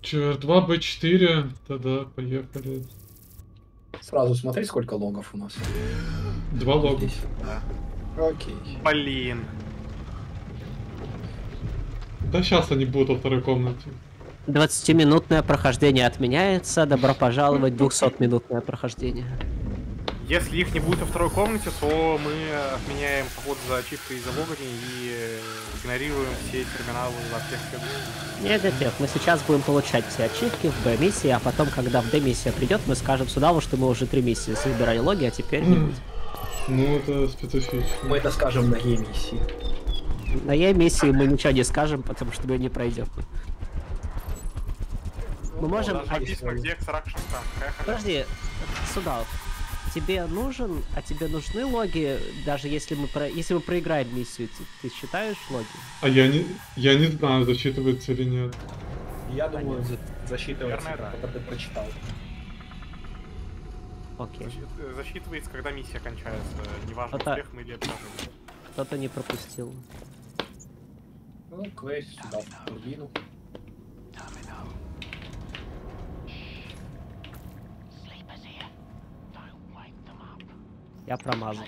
2 Б4, тогда поехали. Сразу смотри, сколько логов у нас. 2 лога. Здесь. Да. Окей. Блин. Да сейчас они будут во второй комнате. 20-минутное прохождение отменяется. Добро пожаловать в 200-минутное прохождение. Если их не будет во второй комнате, то мы отменяем поход за ачивкой и за логами и игнорируем все терминалы во всех следующих. Нет, мы сейчас будем получать все ачивки в Б-миссии, а потом, когда в Д-миссия придет, мы скажем Судаву, что мы уже 3 миссии собирали логи, а теперь не будем. Ну, это специфично. Мы это скажем на Е-миссии. На Е-миссии мы ничего не скажем, потому что мы не пройдем. Мы можем... Даже написано, где Extraction там. Подожди, Судав, тебе нужны логи, даже если мы проиграем миссию, ты считаешь логи? А я не знаю, засчитывается или нет. Я думаю, засчитывается, Наверное, да. когда ты прочитал. Окей. Засчитывается, когда миссия кончается. Неважно, Это- успех мы или поражение. Кто-то не пропустил. Ну, квест сюда, в турбину. Я промазал.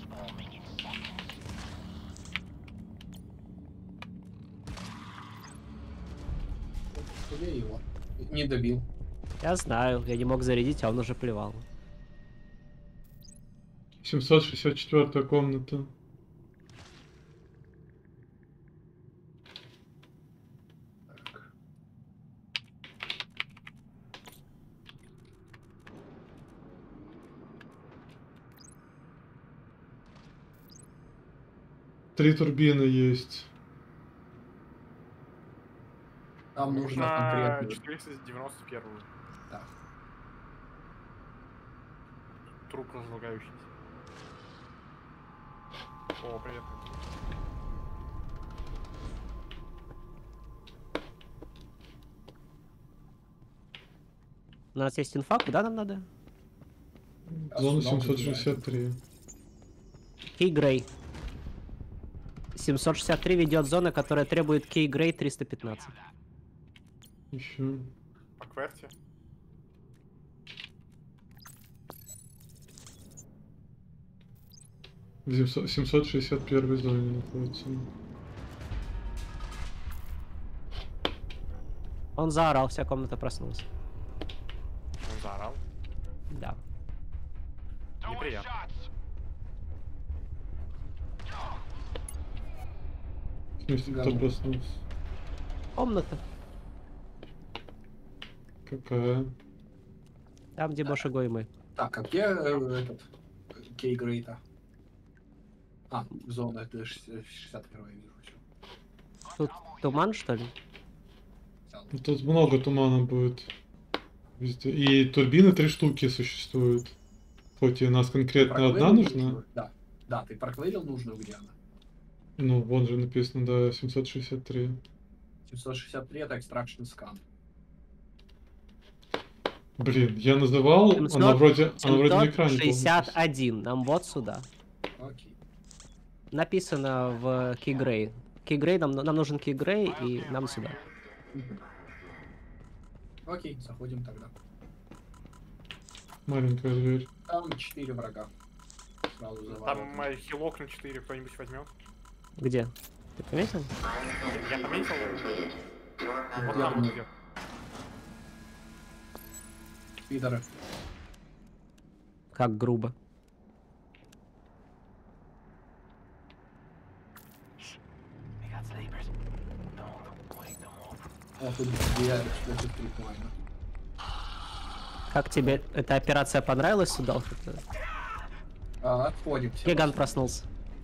Я его не добил. Я знаю, я не мог зарядить, а он уже плевал. 764 комната. Так. Три турбины есть. Нам нужно На конкретно. 491. Да. Труп разлагающийся. О, привет. У нас есть инфа, куда нам надо? Зона сюда 763. Кей Грей. 763 ведет зона, которая требует Кей Грей 315. Еще. По кверте. В 761 зоне находится. Он заорал, вся комната проснулась. Он заорал. Да. Неприятно. В смысле, кто Говно. проснулся? Комната. Какая? Там, где Бошиго и мы. Так, а где этот Кей Грейта? А, зона, это 61 я вижу. Всё. Тут туман, что ли? Взял. Ну, тут много тумана будет. Везде. И турбины 3 штуки существуют. Хоть и у нас конкретно одна Проклеил нужна. нужную? Да. Да, ты проклеил нужную, где она? Ну, вон же написано, да, 763. 763 это Extraction Scan. Блин, я называл, она вроде на экране была. 761. Нам вот сюда. Окей. Написано в Key Gray. Key Gray, нам нужен Key Gray, и нам сюда. Окей, заходим тогда. Маленькая дверь. Там 4 врага. Сразу за Там воротами. хилок на 4 кто-нибудь возьмет. Где? Ты пометил? Я пометил. Вот Я там вот думаю, где. пидоры. Как грубо. А тут две, кстати, прикольно. Как тебе эта операция понравилась, Судал? Отходим. все. Гиган проснулся.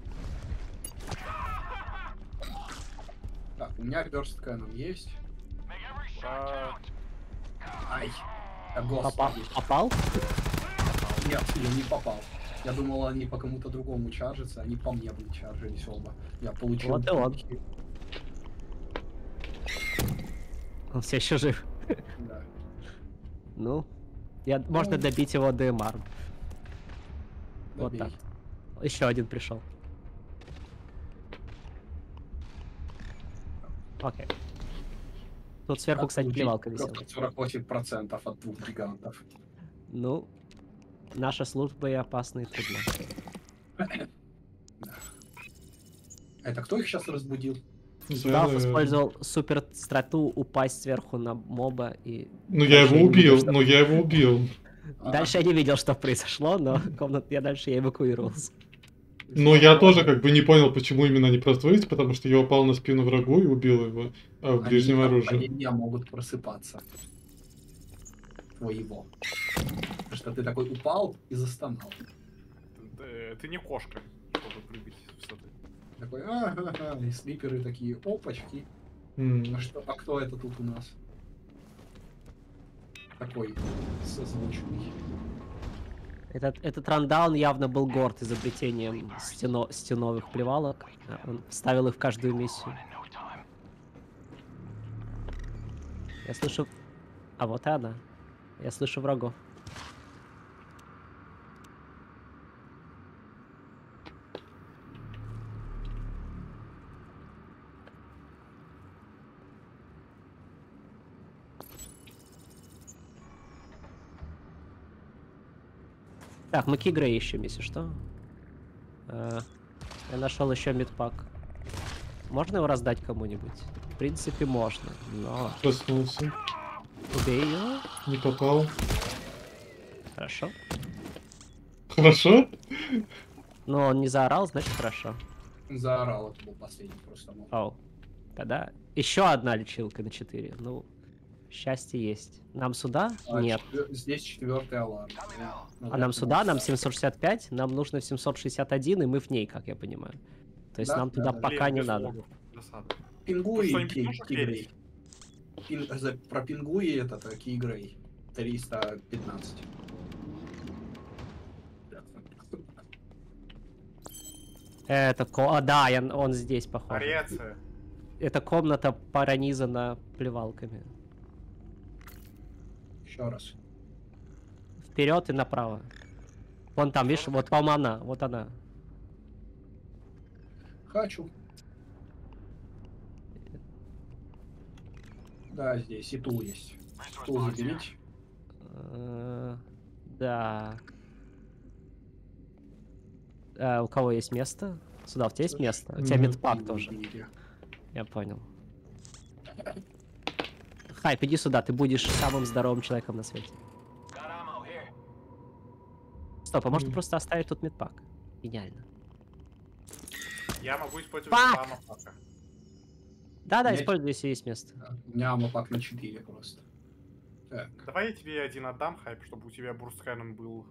Так, у меня Burst Cannon есть. Ура. Ай. Да, Попал? господи. Попал? Нет, я не попал. Я думал, они по кому-то другому чаржатся, они по мне бы чаржились оба. Я получил... Вот и он. пунктики. Он все еще жив. Да. Ну, можно добить его ДМР. Вот Добей. так. Еще один пришел. Окей. Тут сверху, кстати, плевалка висела. 48% от 2 гигантов. Ну, наша служба и опасна, и трудна. Это кто их сейчас разбудил? Судал Я, использовал супер страту упасть сверху на моба и... Ну я Дальше его я не видел, убил, что- ну я его убил. Дальше я не видел, что произошло, но я дальше я эвакуировался. Но я тоже как бы не понял, почему именно не просто вылез, потому что я упал на спину врагу и убил его в ближнем оружии. Они могут просыпаться. Твоего. Потому что ты такой упал и застонал. Ты не кошка, чтобы прыгать в высоты. Такой, ага, и слиперы такие, опачки. М. А кто это тут у нас? Такой созвучный. Этот рандаун явно был горд изобретением стеновых плевалок. Он вставил их в каждую миссию. Я слышу... А вот и она. Я слышу врагов. Так, мы Кигрей ищем, если что. Я нашел еще медпак. Можно его раздать кому-нибудь? В принципе, можно, но... Проснулся, Убей его. не попал. Хорошо. Хорошо? Но он не заорал, значит хорошо. Заорал, это был последний просто мог. Оу. Тогда еще одна лечилка на 4. Ну, счастье есть. Нам сюда? Нет. Здесь 4-й аларм. А нам сюда? Нам 765? Нам нужно 761, и мы в ней, как я понимаю. То есть Да, нам туда да, пока Блин, не без надо. логов. Досада. Пингуи Ты и что-нибудь можешь Кигрей. Про пингуи это Кигрей. 315. Да, он здесь, похоже. Ариация. Эта комната пронизана плевалками. Еще раз. Вперед и направо. Вон там, видишь, вот вам она, вот она. Хочу. Да, здесь и тул есть. Тул заберите. Да. У кого есть место? Сюда, у тебя есть место? У тебя Нет. медпак тоже. Я понял. Хайп, иди сюда, ты будешь самым здоровым человеком на свете. Стоп, а может просто оставить тут медпак? Гениально. Я могу использовать Фак! два мапака. Да-да, Есть. используй, если есть место. У меня амапак на 4 просто. Так. Давай я тебе один отдам, хайп, чтобы у тебя бурстканом был.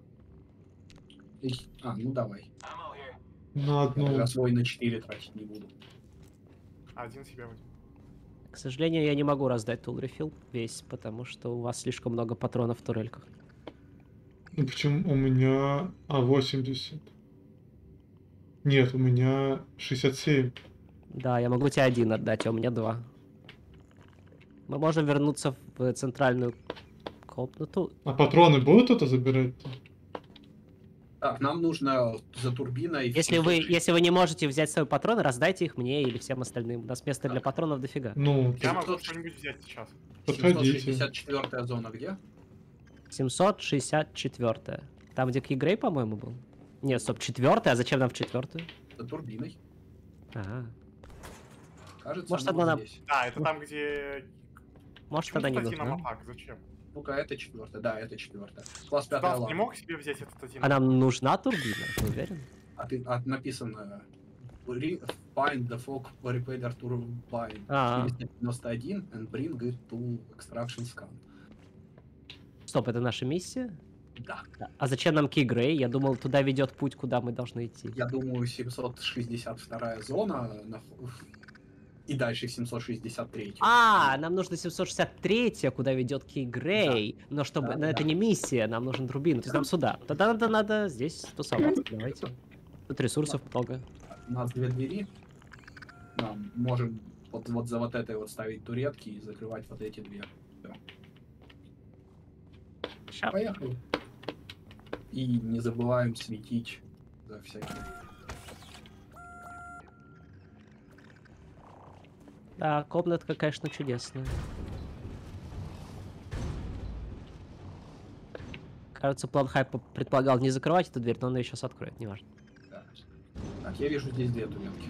Ну давай. На Я одну. тогда свой на 4 тратить не буду. Один себе возьму. К сожалению, я не могу раздать Tool Refill весь, потому что у вас слишком много патронов в турельках. Ну почему у меня 80? Нет, у меня 67. Да, я могу тебе один отдать, а у меня 2. Мы можем вернуться в центральную комнату. А патроны будут это забирать? Так, нам нужно за турбиной... Если вы не можете взять свои патроны, раздайте их мне или всем остальным. У нас места для патронов дофига. Ну, Я могу что-нибудь взять сейчас. подходите. 764-я зона где? 764. Там, где Кигрей, по-моему, был. Нет, стоп, 4-я, а зачем нам в 4-ю? За турбиной. Ага. Кажется, Может, она одна вот нам- здесь. Да, это там, где... Может, Почему тогда не тут один нужно. мапак? Зачем? Ну-ка, это 4-я. Да, это 4-я. Класс 5 Стас, не аларм. мог себе взять этот один? А нам нужна турбина, ты уверен? Написано... Find the fog repair turbine А. 491 and bring it to extraction scan. Стоп, это наша миссия? Да. А зачем нам Кигрей? Я думал, туда ведет путь, куда мы должны идти. Я думаю, 762 зона и дальше 763. А, нам нужно 763, куда ведет Кигрей. Но чтобы. Да, Но это да. не миссия, нам нужен турбина. То есть нам сюда. Тогда надо здесь тусоваться. Давайте. Тут ресурсов много. У нас 2 двери. Нам можем вот за вот этой вот ставить туретки и закрывать вот эти 2. Ща. Поехали. И не забываем светить за всякие. Да, комнатка, конечно, чудесная. Кажется, план Хайпа предполагал не закрывать эту дверь, но он ее сейчас откроет, неважно. Да. Так, я вижу здесь две турелки.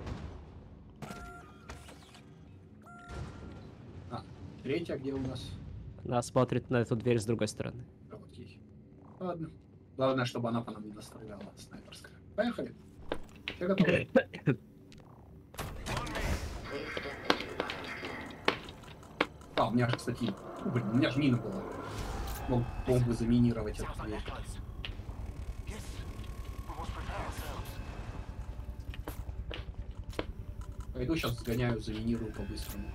А, третья где у нас? Она смотрит на эту дверь с другой стороны. А, вот есть. Ладно. Главное, чтобы она по нам не достреляла, снайперская. Поехали. Все готовы? А, у меня же, кстати, блин, у меня же мина была. Мог бы заминировать эту дверь. Пойду сейчас сгоняю, заминирую по-быстрому.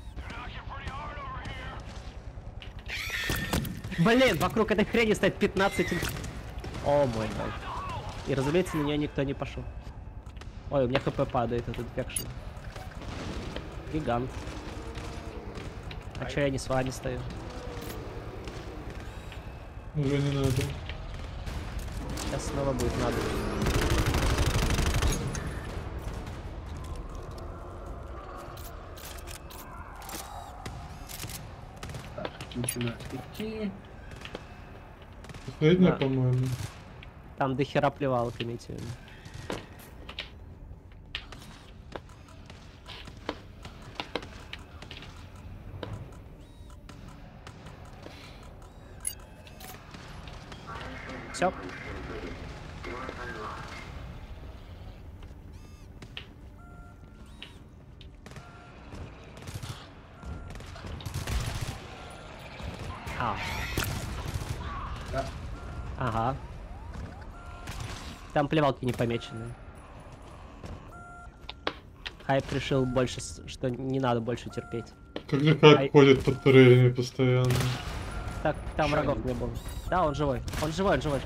Блин, вокруг этой хрени стоит 15... О мой бог. И, разумеется, на нее никто не пошел. Ой, у меня хп падает от инфекшн. Гигант. А чё я не с вами стою? Уже не надо. Сейчас снова будет надо. Так, начинаю идти. Последняя, Да. по-моему. Там до хера плевалок, имейте в виду. Все. А. Да. Ага. Там плевалки не помечены. Хайп решил больше, что не надо больше терпеть. Как же Хайп Ай. ходит под турелями постоянно. Так, там Чё врагов они? не было. Да, он живой. Он живой, он живой.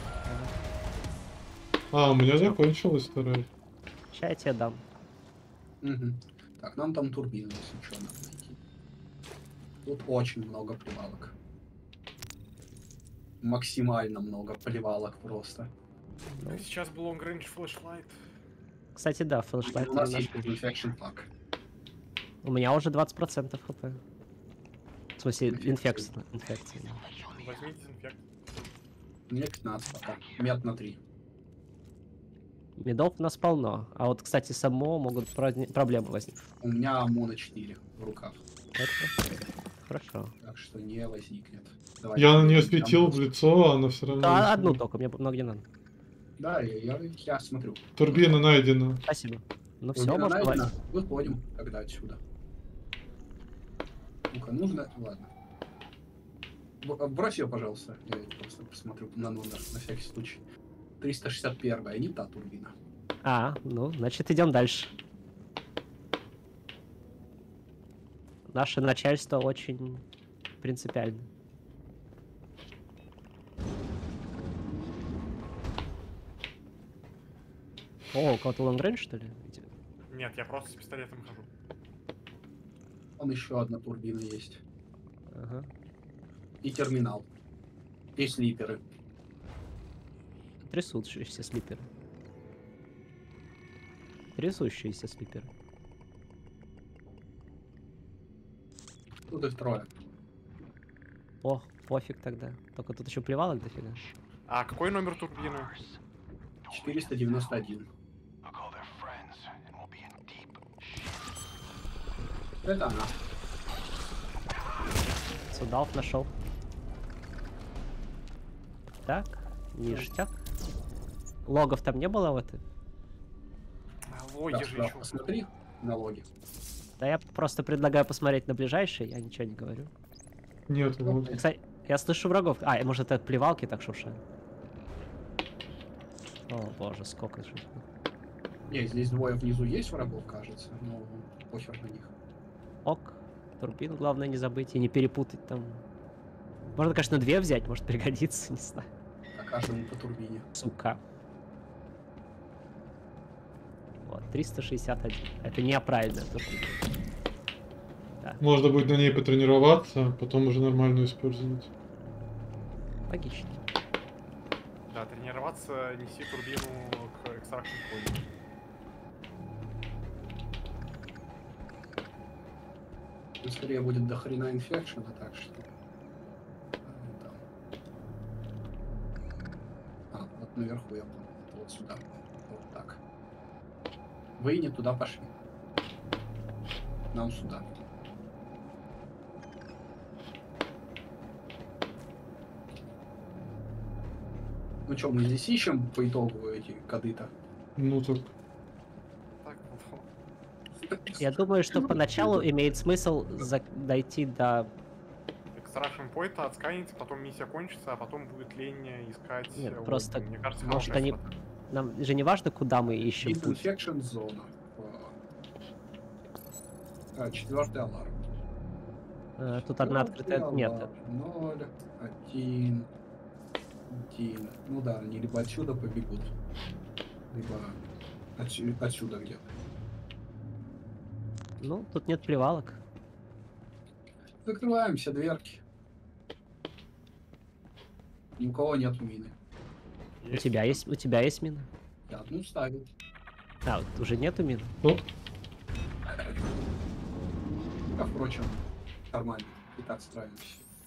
А, у меня закончилась турель. Сейчас я тебе дам. Угу. Так, нам там турбину, если что, надо найти. Тут очень много плевалок. Максимально много плевалок просто. Сейчас был long range flashlight. Кстати, да, флешлайт. У нас есть Infection Pack. У меня уже 20% хп. В смысле, Инфекции. инфекция. Возьмите дезинфект. У меня 15 пока. Мед на 3. Медов у нас полно. А вот, кстати, само могут проблемы возникнуть. У меня ОМО на 4 в руках. Это хорошо. Так что не возникнет. Давай, Я на нее там светил в просто- лицо, а она все равно... Да, одну только, мне много не надо. Да, я смотрю. Турбина найдена. Спасибо. Ну все, Турбина можно найдена. давать. Выходим тогда отсюда. Ну-ка, нужно... Ладно. Брось ее, пожалуйста. Я просто посмотрю на номер, на всякий случай. 361-я, не та турбина. А, ну, значит, идем дальше. Наше начальство очень принципиально. О, у кого-то лонгрейндж, что ли? Где? Нет, я просто с пистолетом хожу. Вон еще одна турбина есть. Ага. И терминал. И слиперы. Трясущиеся слиперы. Трясущиеся слиперы. Тут их трое. О, пофиг тогда. Только тут еще плевалок дофига. А какой номер турбины? 491. Это она. Судалов нашел. Так, ништяк. Логов там не было в этой? Логи Да, же да, еще. посмотри на логи. Да я просто предлагаю посмотреть на ближайший, я ничего не говорю. Нет, вот. Кстати, я слышу врагов. А, может это плевалки так шуршают? О боже, сколько же. Не, здесь двое внизу есть врагов, кажется, но похер на них. Ок. Турбину главное не забыть и не перепутать там. Можно, конечно, две взять, может пригодится, не знаю. А каждому по турбине. Сука. Вот, 361. Это неправильно. Можно будет на ней потренироваться, а потом уже нормально использовать. Логично. Да, тренироваться, неси турбину к extraction point. Тут скорее будет до хрена инфекшена, так что... там. Наверху я понял. Это вот сюда. Вот так. Вы не туда пошли. Нам сюда. Ну что, мы здесь ищем по итогу эти коды-то? Ну так. Так, вот. Я думаю, что поначалу имеет смысл дойти до... Extraction Point отсканить, потом миссия кончится, а потом будет лень искать... Нет, логи. просто, Мне кажется, может, хорошая они... стратегия. Нам же не важно, куда мы ищем путь. Disinfection зона. 4-й аларм. Тут одна открытая... Нет, 0, 1, 1. Ну да, они либо отсюда побегут, либо отсюда где-то. ну, тут нет плевалок. Закрываем все дверки. Ни у кого нет мины. У тебя есть мина? Я одну ставил. А, вот уже нету мин? Ну, А впрочем, нормально. И так справимся.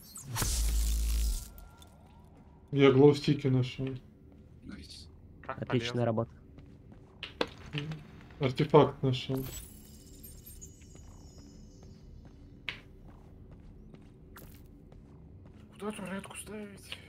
я глоустики нашел. Найс. Как Отличная полезно. работа. Артефакт нашел. Куда турретку ставить?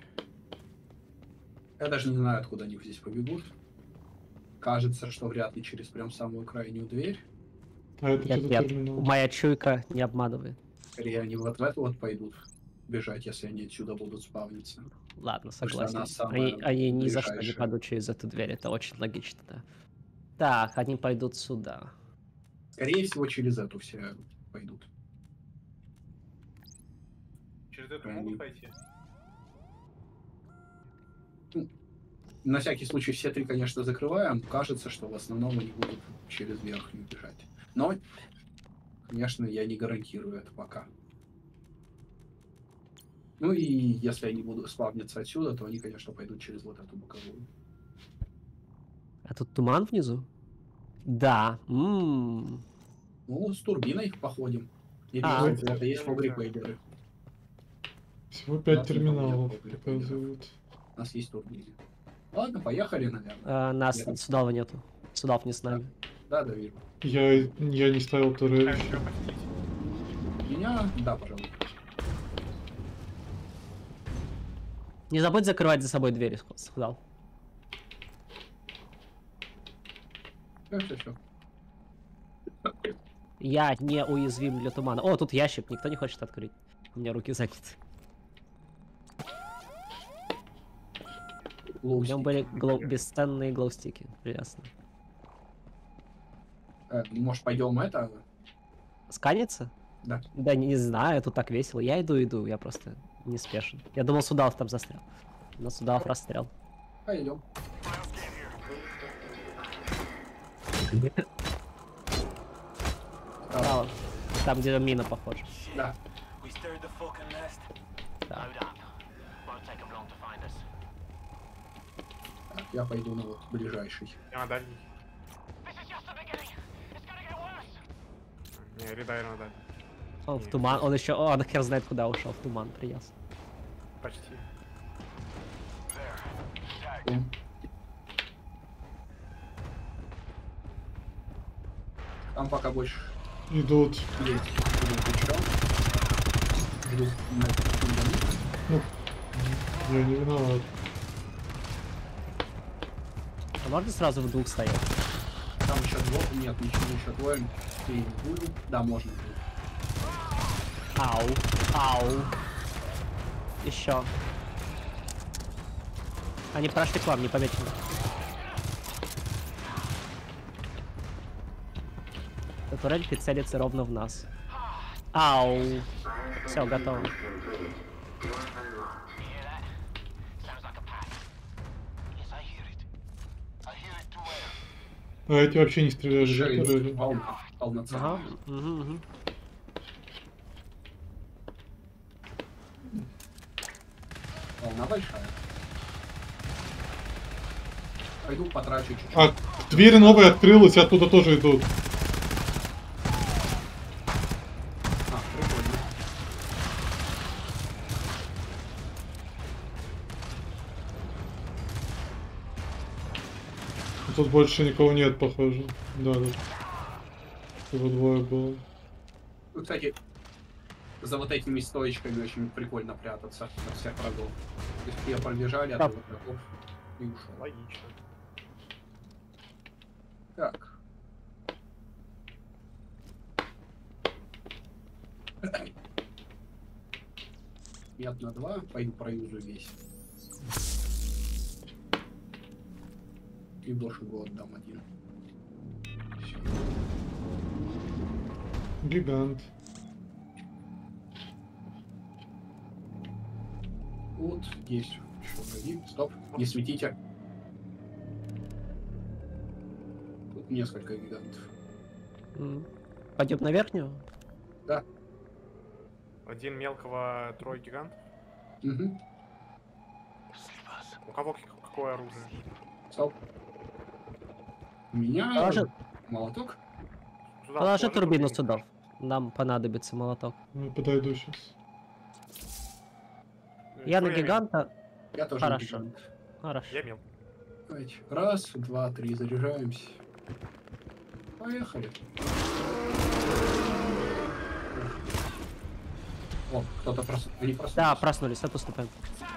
Я даже не знаю, откуда они здесь побегут. Кажется, что вряд ли через прям самую крайнюю дверь. А это что Нет, за нет, терминал? моя чуйка не обманывает. Скорее, они вот в эту вот пойдут бежать, если они отсюда будут спавниться. Ладно, Потому что она согласен. самая Они ни за что не ближайшая. пойдут через эту дверь, это очень логично, да. Так, они пойдут сюда. Скорее всего, через эту все пойдут. Через эту Они- могут пойти? На всякий случай все три, конечно, закрываем. Кажется, что в основном они будут через верхнюю бежать. Но, конечно, я не гарантирую это пока. Ну и если они будут спавниться отсюда, то они, конечно, пойдут через вот эту боковую. А тут туман внизу? Да. Ну, с турбиной походим. Или А. если это есть фабрикейдеры. Всего 5 Да, терминалов я помню. показывают. У нас есть турбины. Ладно, поехали, наверное. Нас Нет. Судава нету. Судав не с нами. Да, вижу. Я не ставил А турель. еще посетить? Меня? Да, пожалуйста. Не забудь закрывать за собой двери, Судав. Все. Я не уязвим для тумана. О, тут ящик, никто не хочет открыть. У меня руки заняты. В нем были бесценные глоустики. Прекрасно. Может, пойдем это? Сканится? Да. Да не знаю, тут так весело. Я иду, я просто не спешен. Я думал, Судав там застрял. Но Судав расстрял. Пойдем. Справа. Там, где мина, похоже. Да. We stirred the fucking nest. Да. Load up. Won't take them long to find us. Так, я пойду на вот ближайший. Я на дальний. This is just the beginning. It's gonna get worse. Не, редайр на дальний. Он в туман, он еще, он хер знает куда ушел, в туман, приятно. Почти. Ум. Там пока больше Идут. есть. Жду на Ну, я не виноват. А можно сразу в двух стоять? Там еще двое. Нет, ничего, еще двое. Ты буду. Да, можно. Ау, ау. Еще. Они прошли к вам, не помечено. Эта турель прицелится ровно в нас. Ау. Все, готово. You hear that? Sounds like a pack. Yes, I hear it. I hear it too well. А эти вообще не стреляют, да, Шею. турели? Полноценно. Ага. Угу. Волна большая. Пойду потрачу чуть-чуть. А, дверь новая открылась, оттуда тоже идут. Прикольно. тут больше никого нет, похоже. Да, да. Всего двое было. Ну, кстати, за вот этими стоечками очень прикольно прятаться от всех врагов. Если я пробежали от врагов и ушел. Логично. Так. Мед на 2, пойду проюзу весь. И Бошигу отдам один. Всё. Гигант. Вот есть. Что, пойди. Стоп, не светите. Тут несколько гигантов. Пойдем на верхнюю? Да. Один мелкого, трое гигантов. Угу. У кого какое оружие? Стоп. У меня Положи, молоток. Сюда положи положи турбину турбину. сюда. Нам понадобится молоток. Ну, подойду сейчас. Я на Что гиганта. Я тоже Хорошо. гигант. Хорошо. Я мелкий. Давайте. Раз, два, три, заряжаемся. Поехали. О, кто-то они проснулись. Да, проснулись, отступаем.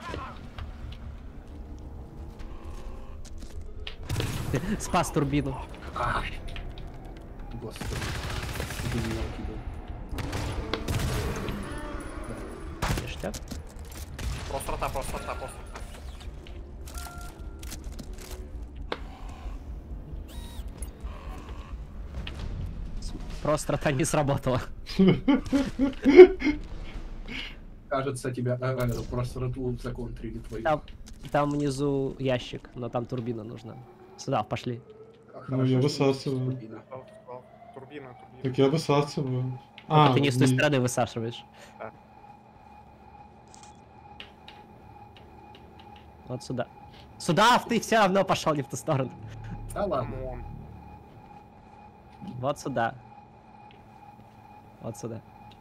Спас турбину. Ай. Господи. Ты меня укидывал. Ништяк. Просто рота. Просто рота не сработала. Кажется, тебя просто роту законтрили твои. Там внизу ящик, но там турбина нужна. Сюда, пошли. Ну, я высасываю. Турбина. Так я высасываю. Только ты не с той стороны высаживаешь. Да. Вот сюда. Сюда, ты все равно пошел не в ту сторону. Да ладно. Камон. Вот сюда. Вот сюда.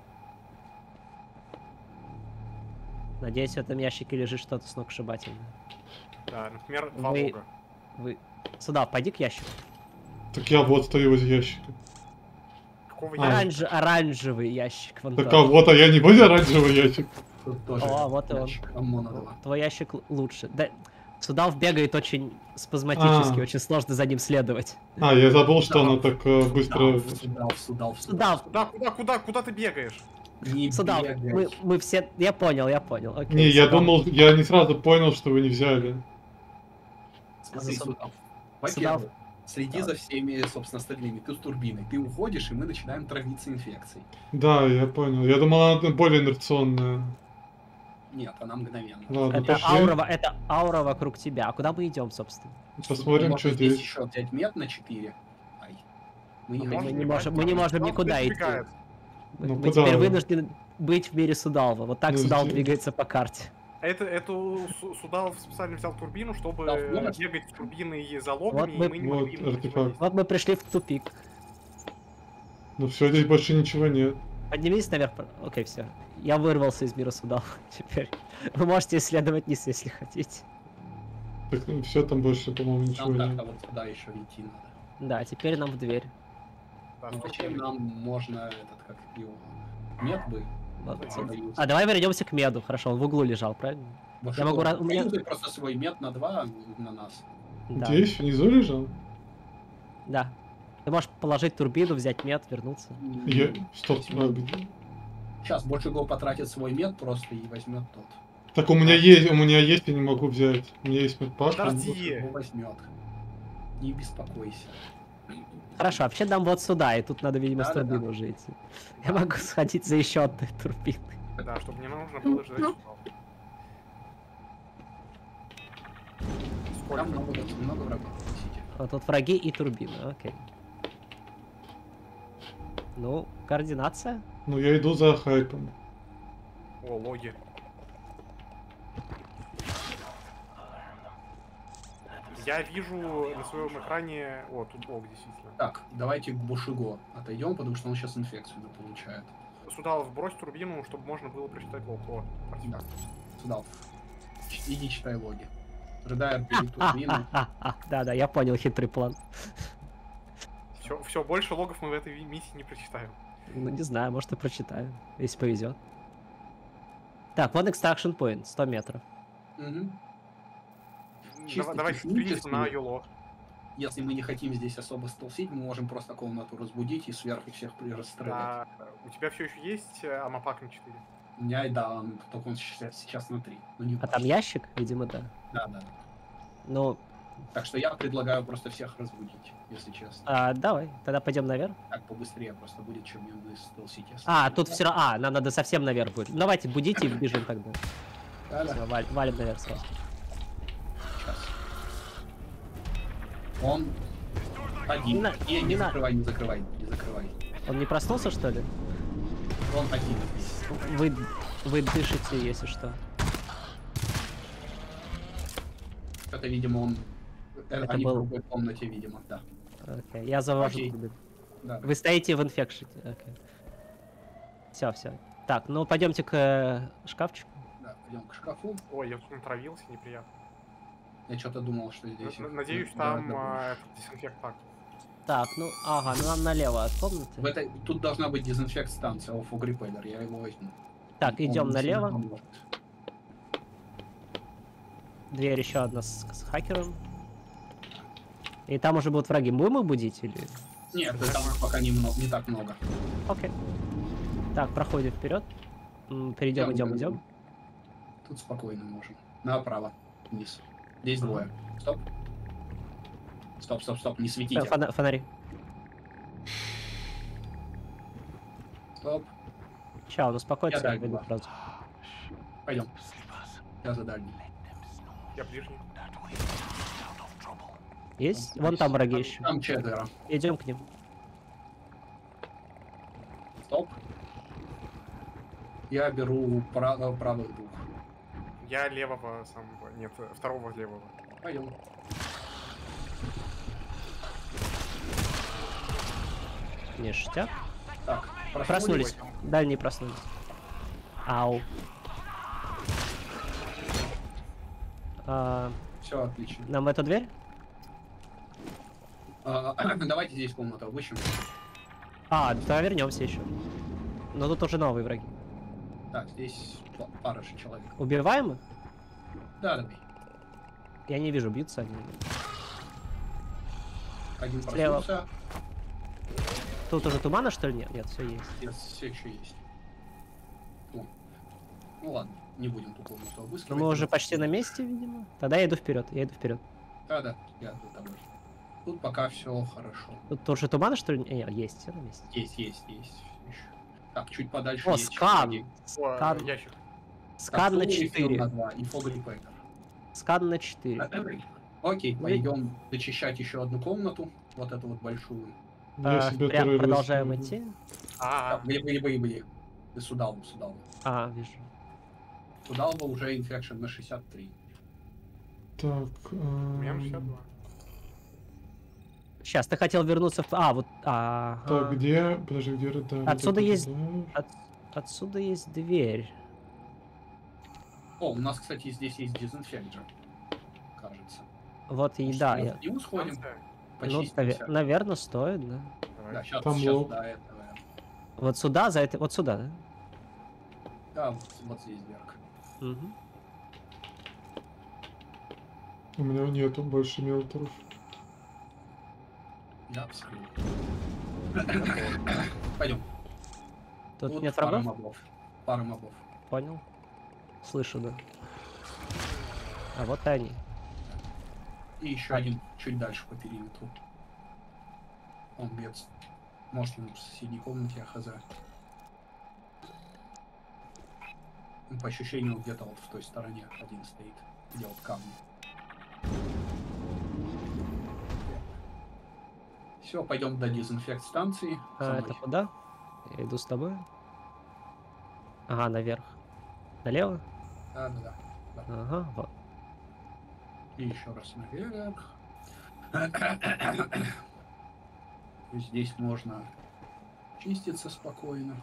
Надеюсь, в этом ящике лежит что-то сногсшибательное. Да, например, два Вы- бога. Вы... Сюда, пойди к ящику. Так я вот стою возле ящика. Какого А. ящика? Оранжевый ящик. Вон Так тот. а вот, а я не буду оранжевый ящик. Тут тоже. О, вот и он. ящик ОМОНа 2. Твой ящик лучше. Да, Судал бегает очень спазматически, очень сложно за ним следовать. А, я забыл, что она так быстро... Судал. Судал, Куда ты бегаешь? Не Судал, бегай. мы все... Я понял. Окей, Не, я Судал. думал, я не сразу понял, что вы не взяли. Смотри, Суд- Судал. Во-первых, следи за всеми, собственно, остальными. Ты с турбиной. Ты уходишь, и мы начинаем травиться инфекцией. Да, я понял. Я думал, она более инерционная. Нет, она мгновенно. Ладно, Это пошли. это аура вокруг тебя. А куда мы идем, собственно? Посмотрим, Можно что здесь здесь. еще взять мед на 4. Ай. Мы не Мы хотим. не можем никуда идти. Убегает. Ну, Мы куда теперь вы? вынуждены быть в мире Судалва. Вот так Ну, Судал здесь. двигается по карте. Эту Судал специально взял турбину, чтобы Да, вот. бегать с турбиной за логами, Вот и мы не вот могли им артефакт. противодействовать. Вот мы пришли в тупик. Ну все, здесь больше ничего нет. Поднимись наверх. Окей, все. Я вырвался из мира Судала. Теперь вы можете исследовать низ, если хотите. Так, ну, все, там больше, по-моему, ничего Нам нет. как-то вот туда еще идти надо. Да, теперь нам в дверь. Да, Ну, с зачем турбиной. нам можно этот, как его, мед бы? Вот, Ну, отсюда. Союз. А давай вернемся к меду. Хорошо, он в углу лежал, правильно? Вот Я что, могу у меня- союзай просто свой мед на 2 на нас. Да. Здесь, внизу лежал? Да. Ты можешь положить турбину, взять мед, вернуться. Я... Стоп, а, где? Сейчас больше го потратит свой мед просто и возьмет тот. Так у меня есть, я не могу взять. У меня есть медпак. Подожди. Его возьмет. Не беспокойся. Хорошо, вообще нам вот сюда, и тут надо, видимо, с Да-да-да. турбиной уже идти. Я могу сходить за еще одной турбиной. Да, чтобы не нужно было ждать Судал. Сколько? Там много врагов. Несите. Вот тут враги и турбина, окей. Ну, координация. Ну я иду за хайпом. О, логи. Я вижу на своем экране... О, тут лог, действительно. Так, давайте к Бушиго отойдем, потому что он сейчас инфекцию получает. Судал, вбрось турбину, чтобы можно было прочитать лог. О, артефакт. Сюда. Иди читай логи. Редайер берет турбину. Да-да, я понял хитрый план. Все, больше логов мы в этой миссии не прочитаем. Ну, не знаю, может и прочитаю, если повезет. Так, вот extraction point, 100 метров. Мгм. Чисто Давайте технически, стрелять на Юло. если мы не хотим здесь особо столсить, мы можем просто комнату разбудить и сверху всех расстрелять. А, у тебя все еще есть амапак на 4? У меня, да, только он сейчас на 3. Ну, не А там важно. ящик? Видимо, да. Да, да. Ну, Так что я предлагаю просто всех разбудить, если честно. давай, тогда пойдем наверх. Так побыстрее просто будет, чем мы столсить. если- Тут все равно... нам надо совсем наверх будет. Давайте, будите и бежим тогда. Да-да, Всё, валим наверх сразу. сейчас. Он один. Не на- Не не на- закрывай, не закрывай, не закрывай. Он не проснулся, что ли? Он один здесь. Вы дышите, если что. Это, видимо, он... Это Они был- в другой комнате, видимо, да. Окей, я завожу. Окей. турбину. Да. Вы стоите в инфекшете. Окей. Все. Так, ну пойдемте к шкафчику. Да, пойдем к шкафу. Ой, я тут натравился, неприятно. Я что-то думал, что здесь... Надеюсь, их там гораздо этот дезинфектант. Так, ну нам налево от комнаты. больше. Тут должна быть дезинфект-станция, Фог Репеллер, я его возьму. Так, идем Он налево. сильно поможет. Дверь еще одна с хакером. И там уже будут враги. Будем их будить или... Нет, там их пока не так много. Окей. Так, проходим вперед. Перейдем, идем. Тут спокойно можем. Направо, вниз. Здесь двое. Стоп. Стоп, не светите. Фонари. Стоп. Ща, он успокоится, Я я выйду дальше. сразу. Пойдем. Я за дальний. Я ближний. Есть? Вон там враги еще. Там четверо. Идем к ним. Стоп. Я беру правых двух. Я левого самого. Нет, второго левого. Пойдем. Ништяк. Так, Проснулись. Дальние проснулись. Ау. Все отлично. Нам в эту дверь? Давайте здесь комнату обыщем. Да, вернемся еще. Но тут уже новые враги. Так, здесь пара же человек. Убиваем их? Да, давай. Я не вижу, бьются они. Один Слева. проснулся. Тут уже тумана, что ли? Нет, все есть. Нет, все еще есть. О. Ну ладно, не будем ту комнату Но обыскивать. мы уже почти на месте, видимо. Тогда я иду вперед, Да, я тут тобой. Тут пока все хорошо. Тут тоже тумана, что ли? Нет, есть, все на месте. Есть. Еще. Так, чуть подальше О, есть скан! враги. Скан, Ящик. скан на Так, Фул Рефил 4. на 2 и Фог Репеллер. Скан на 4. Окей, пойдем зачищать еще одну комнату. Вот эту вот большую. Я себе Прям турель продолжаем выставлю. идти. Так, были. Ты сюда. Вижу. Сюда уже инфекшн на 63. Так, У меня 62. Сейчас, ты хотел вернуться в... так, где? Подожди, где Редайр? Отсюда Это есть- Редайр. Отсюда есть дверь. О, у нас, кстати, здесь есть дезинфектор. Кажется. Вот и Может, да, мы я... к нему сходим, Ну, почистимся. наверное, стоит, да. Давай. Да, сейчас Там лог. до этого. Вот сюда, за это... Вот сюда, да? Да, вот здесь дверка. Мгм. У меня нету больше мелторов. Я вскрыл. Пойдем. Тут нет врагов? Пара мобов. Понял. Слышу, да. А вот и они. И еще один чуть дальше по периметру. Он бьется. Может, он в соседней комнате, я хз. Ну, по ощущению, где-то вот в той стороне один стоит. Где вот камни. Все, пойдем до дезинфект-станции. За Это мной. куда? Я иду с тобой. Ага, наверх. Налево? Да. Ага, вот. И еще раз наверх. Здесь можно чиститься спокойно.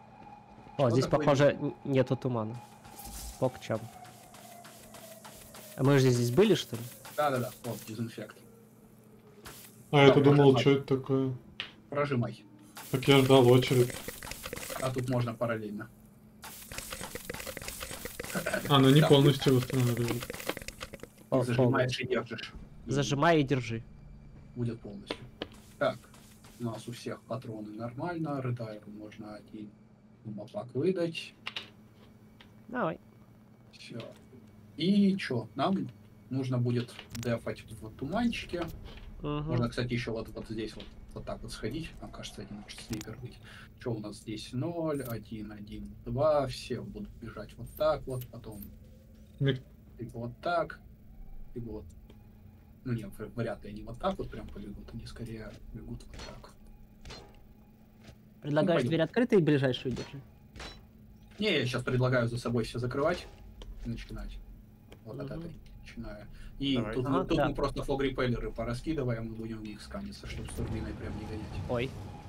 О, Что здесь, такое? похоже, нету тумана. Покчамп. А мы же здесь были, что ли? Да-да-да, вот, дезинфект. А я-то Да, думал, прожимай. что это такое. Прожимай. Так я ждал очередь. А тут можно параллельно. А, ну не Да. полностью восстанавливает. Ты зажимаешь и держишь. И Зажимай и держи. будет полностью. Так, у нас у всех патроны нормально. Редайру можно один мапак выдать. Давай. Все. И что? Нам нужно будет дефать в туманчике. Мгм. Можно, кстати, еще вот здесь вот так вот сходить. Там, кажется, один может слипер быть. Что у нас здесь? 0, 1, 1, 2. Все будут бежать вот так вот. Потом Мик- либо вот так. Либо вот. Ну нет, вряд ли они вот так вот прям побегут. Они скорее бегут вот так. Предлагаешь пойдем. дверь открытой и ближайшую держи. Не, я сейчас предлагаю за собой все закрывать и начинать. Вот от Мгм. этой начинаю. И Давай. тут, Ага, тут да. мы просто фог-репеллеры пораскидываем и будем в них сканиться, чтобы с турбиной прям не гонять. Ой.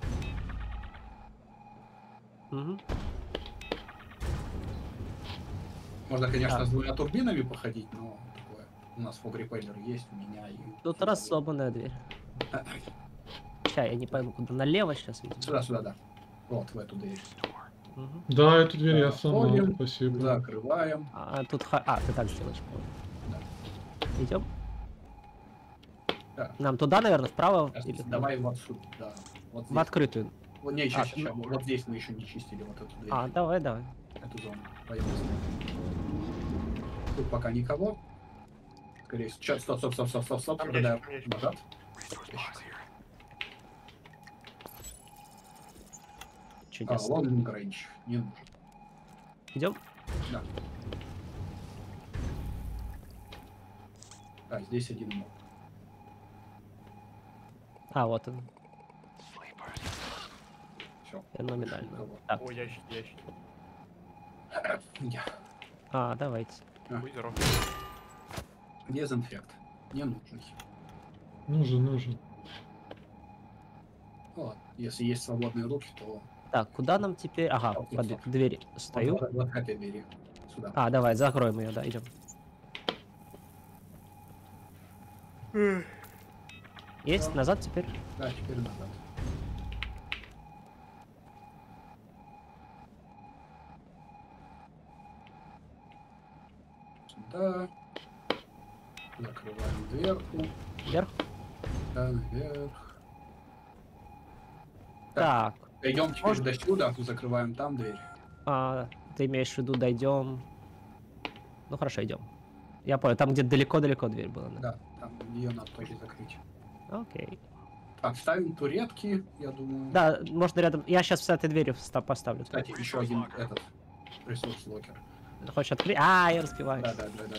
Мгм. Можно, конечно, Так. с двумя турбинами походить, но такое. У нас фог-репеллер есть, у меня и... Тут рассобанная дверь. Ща, я не пойму, куда. Налево сейчас, видимо. Сюда, да. Вот, в эту дверь. Мгм. Да, эту дверь я сломал, Заходим, спасибо. закрываем. А тут... ты так сделаешь, понял. Идем? Да. Нам туда, наверное, вправо? Сейчас, Или... давай вот сюда, да. Вот В здесь. открытую. Вот, не, А, сейчас, вот здесь мы еще не чистили вот эту дверь. А, давай. Эту зону. Пойдем быстрее. Тут пока никого. Скорее всего. Сейчас, стоп. Там Радар. ящик. Назад. Чудесно. Лонг рейндж. Не нужен. Идем? Да. Да, здесь один моб. А, вот он. Все. Феноменально. Так, О, ящик. Я. давайте. Будь здоров. Дезинфект. Не нужен. Нужен. Вот. Если есть свободные руки, то Так, куда нам теперь? Ага, Окей, под стоп. двери стою. вот к этой двери. Сюда. А, давай, закроем ее, да, идем. Есть, назад теперь? Да, теперь назад. Сюда. Закрываем дверку. Вверх? Да, наверх. Так, Идем теперь Можно? до сюда, закрываем там дверь. ты имеешь в виду, дойдем? Ну хорошо, идем. Я понял, там где далеко-далеко дверь была, да? Да, там ее надо тоже закрыть. Окей. Так, ставим туретки, я думаю. Да, можно рядом. Я сейчас с этой дверью поставлю. Кстати, еще один этот ресурс-локер. Хочешь открыть? Я распеваю. Да.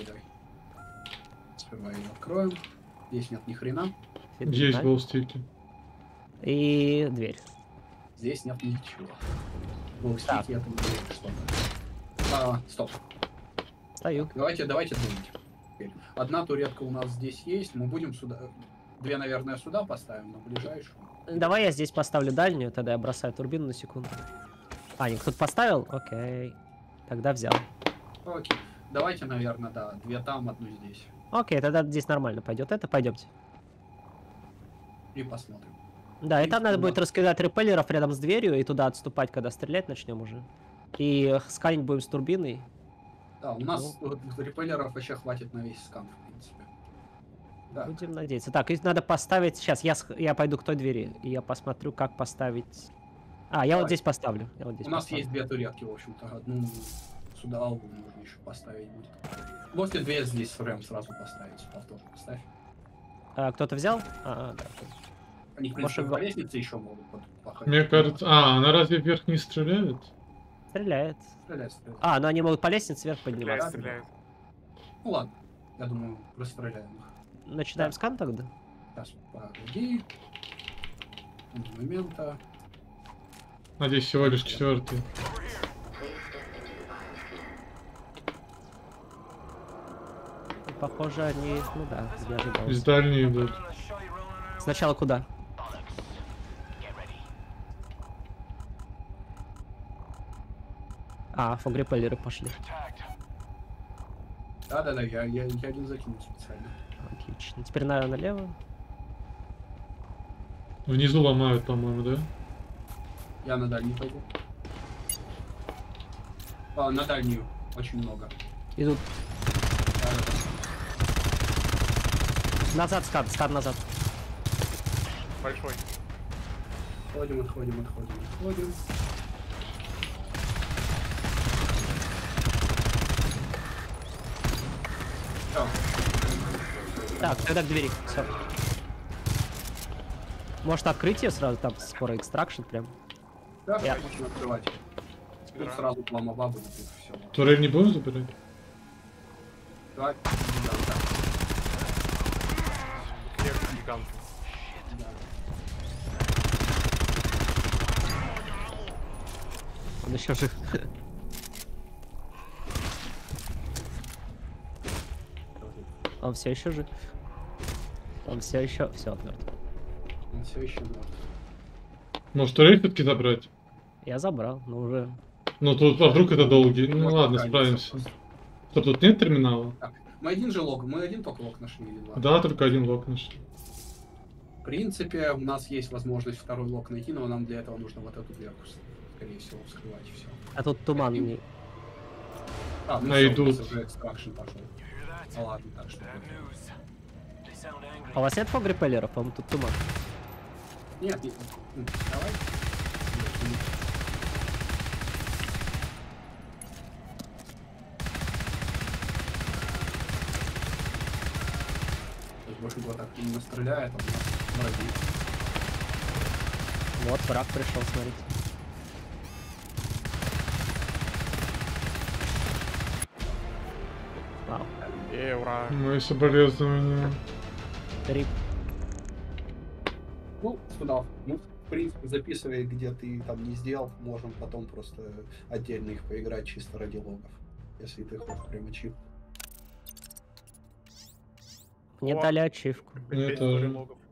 Сперва ее откроем. Здесь нет ни хрена. Есть болстики. И дверь. Здесь нет ничего. Глоустики Так. это не что-то. Стоп. Стою. Давайте думать. Теперь. Одна туретка у нас здесь есть. Мы будем сюда. Две, наверное, сюда поставим, на ближайшую. Давай я здесь поставлю дальнюю, тогда я бросаю турбину на секунду. Ник, кто-то поставил? Окей. Тогда взял. Окей. Давайте, наверное, да. Две там, одну здесь. Окей, тогда здесь нормально пойдет. Это пойдемте. И посмотрим. Да, и И там надо туда. будет раскидать репеллеров рядом с дверью и туда отступать, когда стрелять начнем уже. И сканить будем с турбиной. Да, у нас репеллеров вообще хватит на весь скан, в принципе. Да. Будем надеяться. Так, и надо поставить... Сейчас, я пойду к той двери, и я посмотрю, как поставить... я вот Давай. здесь поставлю. У нас есть две туретки, в общем-то. Одну сюда албу нужно еще поставить будет. Можете дверь здесь рэм сразу поставить. Повтор поставь. Кто-то взял? Да. Они, в принципе, Может, по лестнице еще могут походить. Мне кажется... она разве вверх не стреляет? Стреляет. Стреляет. Ну они могут по лестнице вверх подниматься. Стреляет. Ну ладно. Я думаю, расстреляем их. Начинаем Да. скан тогда? Сейчас, погоди. Момента. Надеюсь, всего лишь 4. Похоже, они... Ну да, я ожидал. Из дальней идут. Сначала куда? фогрепеллеры пошли. Да-да-да, я один закинул специально. Отлично. Теперь налево. Внизу ломают, по-моему, да? Я на дальний пойду. На дальнюю очень много. Идут Да-да-да. назад, скат назад. Большой. Отходим. Всё. Так, тогда к двери. Все. Может открытие сразу, там скоро экстракшн прям. Да, Я- можно открывать. Тут Да. сразу пломоба будет, и все. Турель не будем забирать? Давай. Да, Клер гигант. да. Он еще жив. Он все еще жив. Он все еще. Все, мертв. Он все еще мертв. Может, турель все-таки забрать? Я забрал, но уже. Ну тут, а вдруг это долгий? Ну Может, ладно, справиться справимся. просто. Что, тут нет терминала? Так, мы один только лог нашли. или два? Да, только один лок наш. В принципе, у нас есть возможность второй лог найти, но нам для этого нужно вот эту дверку, скорее всего, вскрывать и все. А тут туман. ну А, всё, идут. у нас уже экстракшн пошел. Ну ладно, так что. А у вас нет фог-репеллеров? По-моему, тут туман. Нет, давай. То есть больше так именно стреляет, а у нас враги. Вот, враг пришел, смотрите. Вау. Ура. Мои соболезнования. Рип. Ну, сюда. Ну, в принципе, записывай, где ты там не сделал, можем потом просто отдельно их поиграть чисто ради логов. Если ты хочешь прям ачивку. Мне О. дали ачивку. Мне Пять тоже. логов.